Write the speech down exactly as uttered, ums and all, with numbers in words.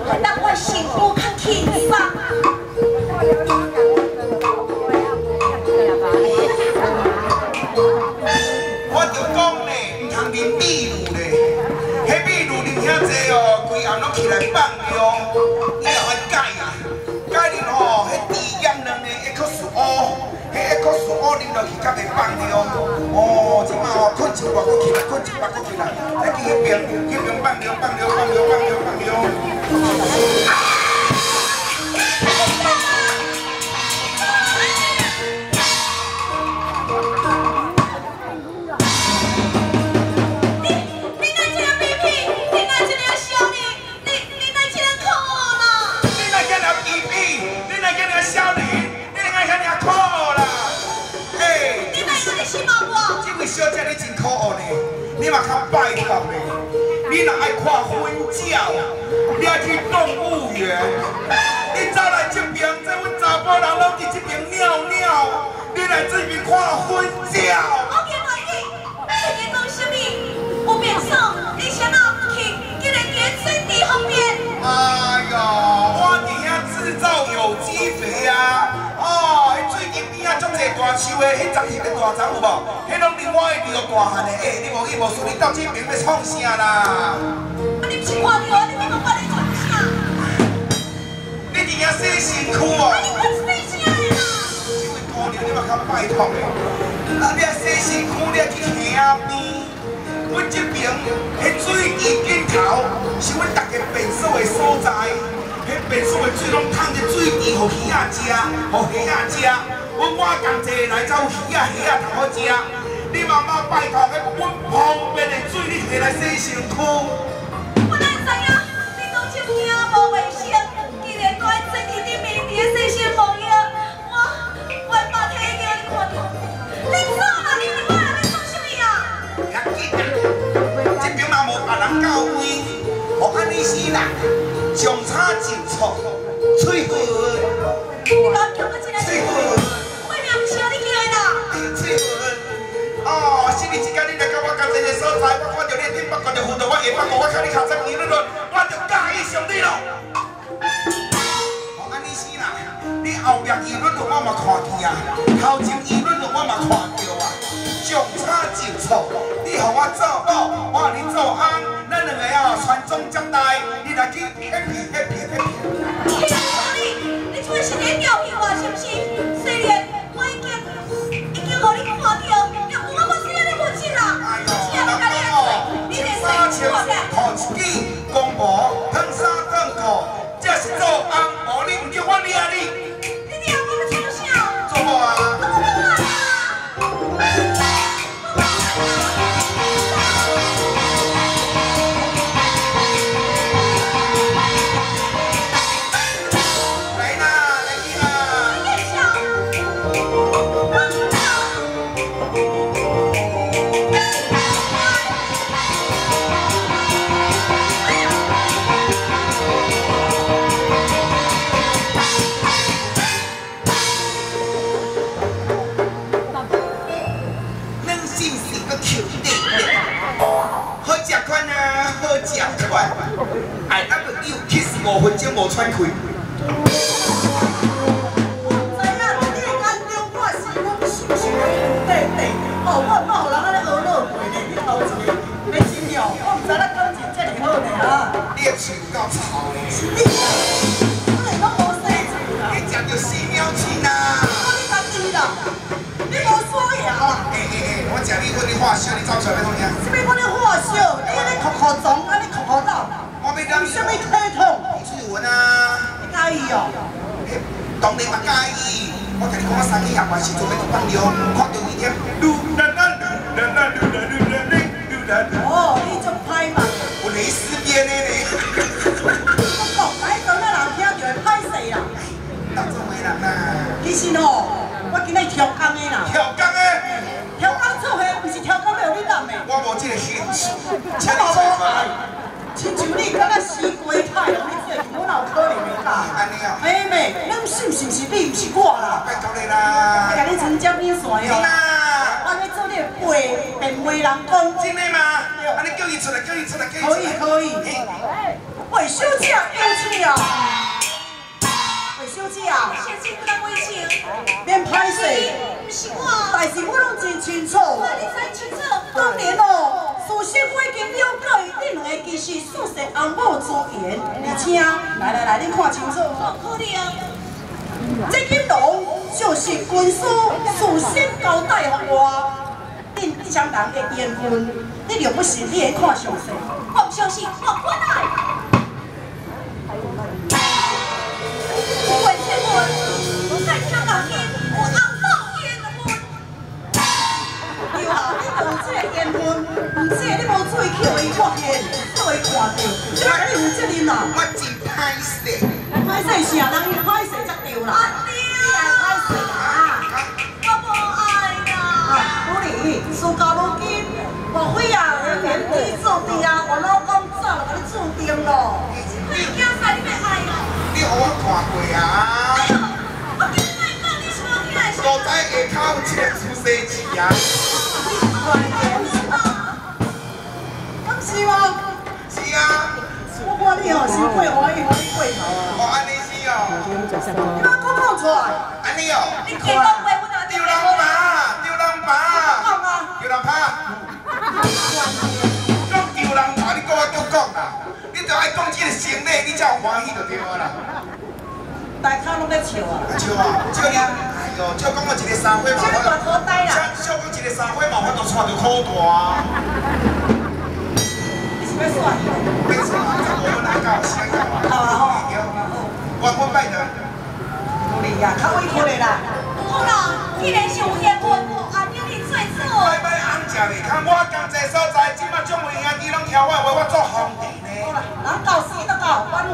让我幸福较轻松。 我就讲呢，唔通啉秘鲁咧，迄秘鲁啉遐济哦，规暗拢起来放尿，你也爱改啊，改啉吼，迄猪眼卵的一颗树乌，迄一颗树乌啉落去才袂放尿。哦，即马哦，困一半搁起来，困一半搁起来，再去迄边，迄边放尿，放尿，放尿，放尿，放尿。 小姐，你真可恶呢！你嘛较拜托呢。你若爱看婚照，你爱去动物园。你走来这边，这阮查甫人拢伫这边尿尿，你来这边看婚照。 我见袂起，你在讲什么？有变爽，你先哪不去？竟然在水池旁边。 哎呀，我伫遐制造有机肥啊！哦，迄最近边啊，足侪大树的，迄十翕的大丛有无？迄拢另外一条大汉的，哎，你无去无事，你到这边要创啥啦？ 啊，你不是看到啊？你怎么把你创啥？ 你伫遐洗身躯哦？ 啊，你看洗啥的啦？ 这位姑娘，你嘛较拜托的，啊，你啊洗身躯，你啊去溪边，阮这边迄水池尽头是阮大家便所的所在。 迄便所的水拢桶在水池，互鱼仔食，互虾仔食。阮我同齐来走鱼仔、虾仔通好食。你妈妈拜托，迄阮旁边的水你摕来洗身躯。 我哪会知影？你讲这惊无卫生，竟然在水池顶面伫咧洗身模样，我我把体叫你看到。你走啦！你你我你做什么啊？ 要紧啊！这边嘛无别人教位，互安尼死人。 上差就错，嘴痕。 你讲叫我一个嘴痕， 我名唔是你叫的啦。 嘴痕。哦，是你即间你来到我工作的所在，我看到你顶北角就辅导我下北角，我看你考十二日论，我就介意上你咯。哦，安尼死啦！你后壁议论论我嘛看见啊，头前议论论我嘛看到啊，上差就错。你互我做某，我互你做翁。 咱两个啊，传宗接代，你来去 happy happy happy。 天啊！你你做是在钓鱼啊？是不是？虽然我已经已经互你看到，要不我我死在你面前啦！ 哎呦， 请你家己来做，你连水都看下。 头一支公婆，烫衫烫裤，这是做翁，无你唔叫我掠你。 你掠我要创啥？ 做我啊！ 我不管啦！ 哎，那个有 kiss 五分钟无喘气。 我知影，你眼中我是讲是不是对对？哦，我我互人安尼学落过呢，你头一个，你真了，我唔知咱感情这么好呢啊！ 你的嘴有够臭的。 是你啊，我连拢无洗嘴啦。 你食着屎尿钱啊！ 我你家己啦，你无刷牙啦？ 哎哎哎，我食你份你化烧，你走出来要创啥？ 什么我咧化烧？你安尼哭哭撞，安尼哭哭闹。 我要让你什么体统？ 你出闻啊！ 你介意哦？ 当然嘛介意。我跟你讲，我三更夜晚时阵要去放尿，看到伊点噜啦啦噜啦啦噜啦噜啦噜噜啦噜。 哦，你足歹嘛？ 有蕾丝边的呢。 我讲，哪一阵仔人听就会歹势啦。 当做为人啦。 其实吼，我今日挑工的啦。 挑工的？ 挑工做伙，不是挑工要你人的。 我无这个兴趣。 我嘛无爱。 亲像你敢若死鬼太哦，你这个我哪有可能会啦？ 安尼啊？ 妹妹，咱信是毋是你，毋是我啦？ 拜托你啦！ 甲你成接面线哦。 真啊！ 我要做你的陪变媒人工。 真的吗？安尼叫伊出来，叫伊出来，叫伊出来。 可以可以。喂，小姐，邀请姐啊，魏小姐啊， 先生不当为情， 免歹势， 不是我， 但是我拢真清楚。 你才清楚。 当年哦，事实我已经了解，恁两个其实属实翁某之言，而且来来来，恁看清楚。 可能。 这金龙就是军师事先交代予我，恁这双人的缘分，你若不信，你会看详细。 我不相信，我滚来！问天问，在香港天有翁某缘分。 对啊，你有这个缘分，唔这你无注意去互伊发现，都会看到，你哪里有责任啦？ 我真歹势， 歹势啥人伊歹势才对啦。 阿爹， 歹势啦！ 我无爱啦。 不理，事到如今，莫非啊，天地注定啊，我老公早就甲你注定咯。 你惊啥？你要爱哦？ 你互我看过啊？ 哎呦，我今日来讲，你是无听的。 路仔下口有一个出世字啊。 敢是吗？ 是啊。 我看你哦是过欢喜，欢喜过头啊。 哦，安尼是哦。 你莫讲讲出来。 安尼哦。 你听讲话，我哪丢人爸，丢人爸。 讲啊。 丢人爸。讲丢人爸，你讲我叫讲啦。你着爱讲这个心理，你才有欢喜就对啊啦。 大家拢在笑啊。 笑啊，笑你。哎呦，笑讲我一个三岁嘛， 这个大头呆啦。 笑讲一个三岁嘛，我都带着苦大。 你是要耍？ 没错，这我们来搞先搞啊。 好啊好。 我我拜登。 有理啊，较委屈的啦。 好啦，既然是有缘分，阿爹你做错。 拜拜红食哩，看我工作所在，即马种位兄弟拢挑我话，我做皇帝呢。 好啦，人到死就到，冤